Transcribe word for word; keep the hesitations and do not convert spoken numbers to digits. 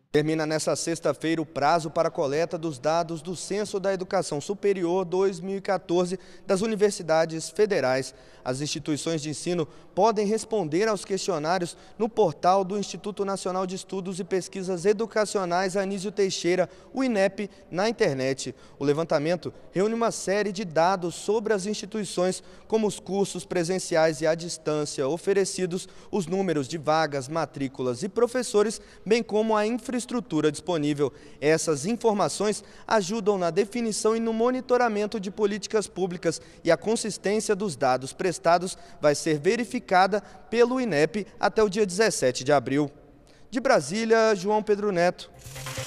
Termina nesta sexta-feira o prazo para a coleta dos dados do Censo da Educação Superior dois mil e quatorze das universidades federais. As instituições de ensino podem responder aos questionários no portal do Instituto Nacional de Estudos e Pesquisas Educacionais Anísio Teixeira, o INEP, na internet. O levantamento reúne uma série de dados sobre as instituições, como os cursos presenciais e à distância oferecidos, os números de vagas, matrículas e professores, bem como a infraestrutura disponível. Essas informações ajudam na definição e no monitoramento de políticas públicas, e a consistência dos dados prestados vai ser verificada pelo INEP até o dia dezessete de abril. De Brasília, João Pedro Neto.